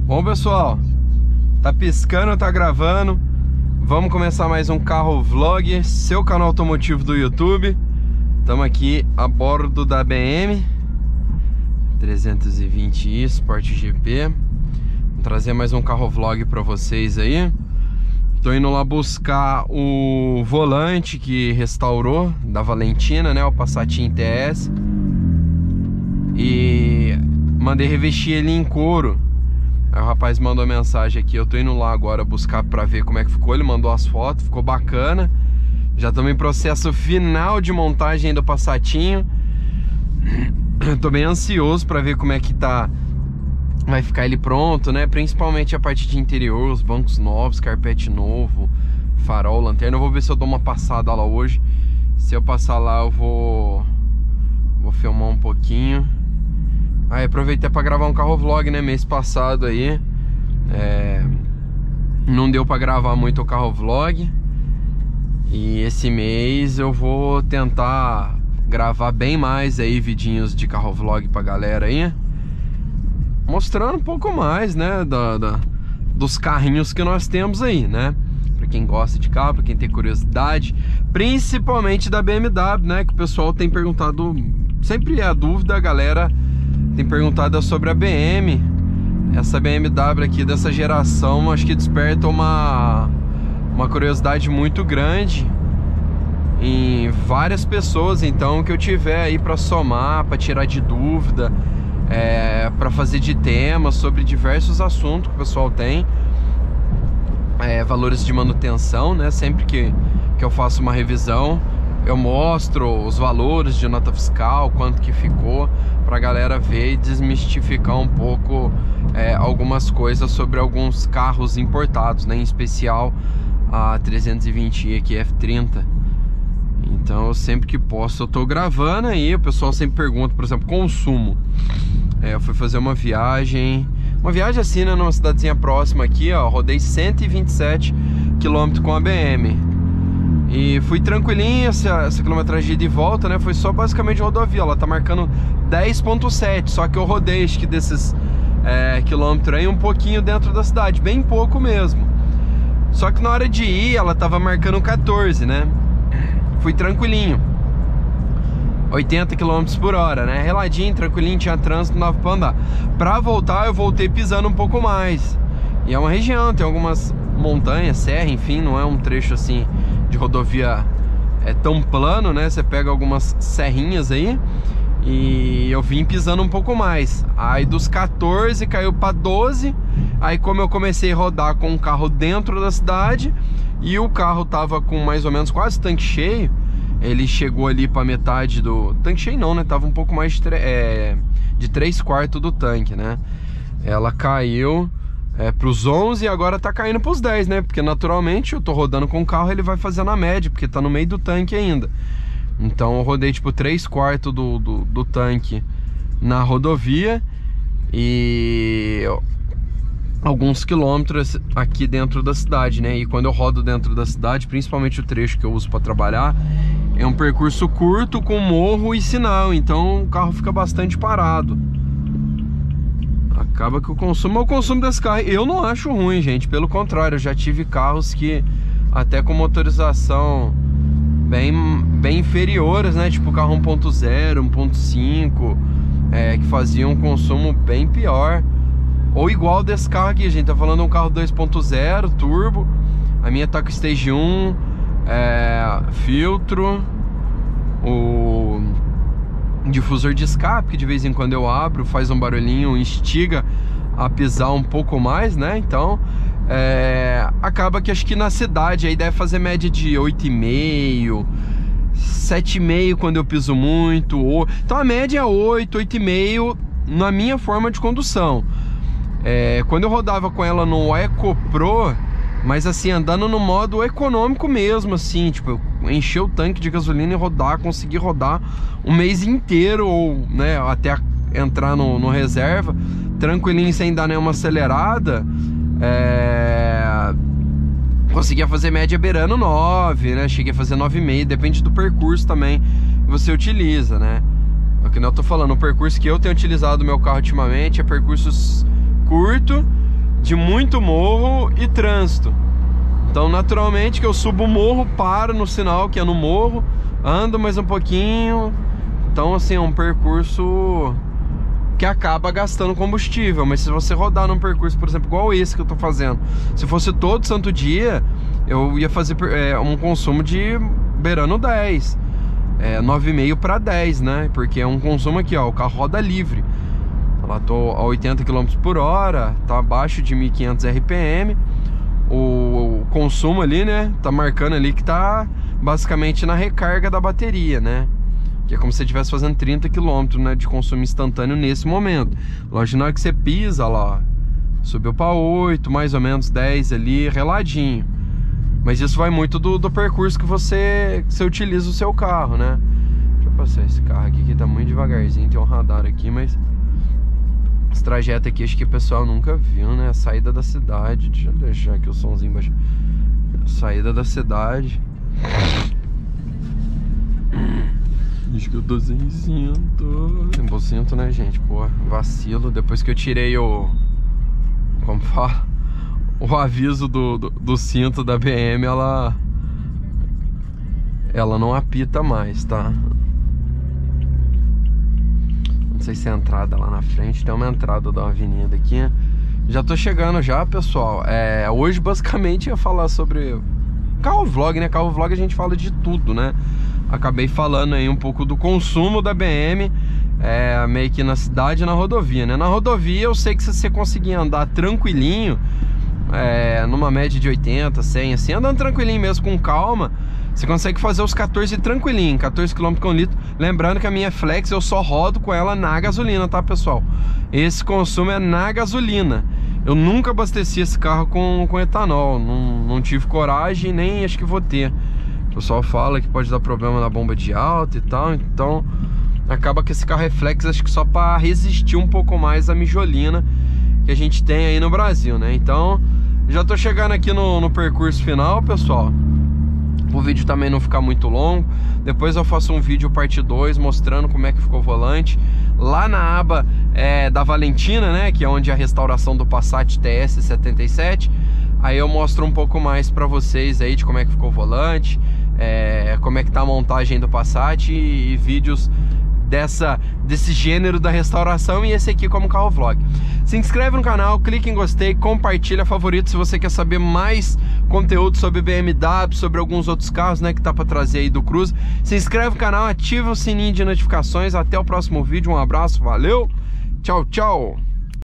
Bom, pessoal, tá piscando, tá gravando. Vamos começar mais um carro vlog, seu canal automotivo do YouTube. Estamos aqui a bordo da BM 320i Sport GP. Vou trazer mais um carro vlog para vocês aí. Tô indo lá buscar o volante que restaurou da Valentina, né? O Passatinho TS. E mandei revestir ele em couro. Aí o rapaz mandou mensagem aqui, eu tô indo lá agora buscar pra ver como é que ficou. Ele mandou as fotos, ficou bacana. Já estamos em processo final de montagem do Passatinho. Tô bem ansioso pra ver como é que tá, vai ficar ele pronto, né? Principalmente a parte de interior, os bancos novos, carpete novo, farol, lanterna. Eu vou ver se eu dou uma passada lá hoje. Se eu passar lá eu vou filmar um pouquinho. Aí aproveitei pra gravar um carro vlog, né? Mês passado aí não deu pra gravar muito o carro vlog. E esse mês eu vou tentar gravar bem mais aí vidinhos de carro vlog pra galera aí, mostrando um pouco mais, né, dos carrinhos que nós temos aí, né? Pra quem gosta de carro, pra quem tem curiosidade, principalmente da BMW, né? Que o pessoal tem perguntado, sempre é a dúvida, a galera tem perguntado sobre a BM. Essa BMW aqui dessa geração, acho que desperta uma curiosidade muito grande em várias pessoas. Então, o que eu tiver aí pra somar, pra tirar de dúvida, para fazer de tema sobre diversos assuntos que o pessoal tem, valores de manutenção, né? Sempre que eu faço uma revisão, eu mostro os valores de nota fiscal, quanto que ficou, pra galera ver e desmistificar um pouco algumas coisas sobre alguns carros importados, né? Em especial a 320i aqui, F30. Então, eu sempre que posso, eu tô gravando aí. O pessoal sempre pergunta, por exemplo, consumo. Eu fui fazer uma viagem assim, né, numa cidadezinha próxima aqui, ó. Rodei 127 km com a BM. E fui tranquilinho, essa quilometragem de volta, né? Foi só basicamente rodovia. Ela tá marcando 10.7. Só que eu rodei, acho que desses quilômetros aí, um pouquinho dentro da cidade. Bem pouco mesmo. Só que na hora de ir, ela tava marcando 14, né? Fui tranquilinho, 80 km por hora, né? Reladinho, tranquilinho, tinha trânsito, não dava pra andar. Pra voltar, eu voltei pisando um pouco mais. E é uma região, tem algumas montanhas, serra, enfim, não é um trecho assim de rodovia tão plano, né? Você pega algumas serrinhas aí. E eu vim pisando um pouco mais. Aí dos 14 caiu pra 12. Aí como eu comecei a rodar com o carro dentro da cidade e o carro tava com mais ou menos quase tanque cheio, ele chegou ali pra metade do... Tanque cheio não, né? Tava um pouco mais de 3/4 do tanque, né? Ela caiu pros 11 e agora tá caindo pros 10, né? Porque naturalmente eu tô rodando com o carro, ele vai fazendo a média, porque tá no meio do tanque ainda. Então eu rodei tipo 3/4 do tanque na rodovia e alguns quilômetros aqui dentro da cidade, né? E quando eu rodo dentro da cidade, principalmente o trecho que eu uso para trabalhar, é um percurso curto com morro e sinal, então o carro fica bastante parado. Acaba que o consumo desse carro eu não acho ruim, gente. Pelo contrário, eu já tive carros que até com motorização bem inferiores, né? Tipo carro 1.0, 1.5, que faziam um consumo bem pior. Ou igual desse carro aqui, a gente tá falando de um carro 2.0 turbo. A minha tá com Stage 1, filtro, o difusor de escape, que de vez em quando eu abro, faz um barulhinho, instiga a pisar um pouco mais, né? Então acaba que acho que na cidade aí deve fazer média de 8,5, 7,5 quando eu piso muito. Então a média é 8, 8,5 na minha forma de condução. Quando eu rodava com ela no Eco Pro, mas assim, andando no modo econômico mesmo, assim, tipo, encher o tanque de gasolina e conseguir rodar um mês inteiro, ou, né, até entrar no reserva, tranquilinho, sem dar nenhuma acelerada, conseguia fazer média beirando 9, né, cheguei a fazer 9,5, depende do percurso também que você utiliza, né. É o que eu tô falando, o percurso que eu tenho utilizado no meu carro ultimamente é percursos curto de muito morro e trânsito. Então, naturalmente, que eu subo o morro, paro no sinal que é no morro, ando mais um pouquinho. Então, assim, é um percurso que acaba gastando combustível. Mas se você rodar num percurso, por exemplo, igual esse que eu tô fazendo, se fosse todo santo dia, eu ia fazer um consumo de beirando 10, 9,5 para 10, né? Porque é um consumo aqui, ó, o carro roda livre. Lá tô a 80 km por hora, tá abaixo de 1.500 RPM. O consumo ali, né, tá marcando ali que tá basicamente na recarga da bateria, né? Que é como se você estivesse fazendo 30 km, né, de consumo instantâneo nesse momento. Lógico, na hora que você pisa lá, subiu para 8, mais ou menos 10 ali, reladinho. Mas isso vai muito do percurso que você utiliza o seu carro, né? Deixa eu passar esse carro aqui que tá muito devagarzinho, tem um radar aqui, mas esse trajeto aqui acho que o pessoal nunca viu, né? A saída da cidade. Deixa eu deixar aqui o somzinho baixo. Saída da cidade. Acho que eu tô sem cinto. Sem cinto, né, gente? Pô, vacilo. Depois que eu tirei o... Como fala? O aviso do cinto da BM, ela não apita mais, tá? Não sei se é a entrada lá na frente. Tem uma entrada da avenida aqui. Já tô chegando já, pessoal. Hoje basicamente eu ia falar sobre carro vlog, né? Carro vlog a gente fala de tudo, né? Acabei falando aí um pouco do consumo da BM, meio que na cidade e na rodovia, né? Na rodovia eu sei que se você conseguir andar tranquilinho, numa média de 80, 100, assim, andando tranquilinho mesmo, com calma, você consegue fazer os 14 tranquilinho, 14 km por litro. Lembrando que a minha Flex eu só rodo com ela na gasolina, tá, pessoal? Esse consumo é na gasolina. Eu nunca abasteci esse carro com etanol, não tive coragem, nem acho que vou ter. O pessoal fala que pode dar problema na bomba de alta e tal, então acaba que esse carro é Flex, acho que só para resistir um pouco mais à mijolina que a gente tem aí no Brasil, né? Então, já tô chegando aqui no percurso final, pessoal. O vídeo também não ficar muito longo. Depois eu faço um vídeo parte 2 mostrando como é que ficou o volante. Lá na aba da Valentina, né? Que é onde é a restauração do Passat TS77. Aí eu mostro um pouco mais pra vocês aí de como é que ficou o volante, como é que tá a montagem do Passat e vídeos desse gênero da restauração, e esse aqui como carro vlog. Se inscreve no canal, clique em gostei, compartilha, favorito se você quer saber mais conteúdo sobre BMW, sobre alguns outros carros, né, que tá pra trazer aí do Cruze. Se inscreve no canal, ativa o sininho de notificações. Até o próximo vídeo, um abraço, valeu, tchau, tchau.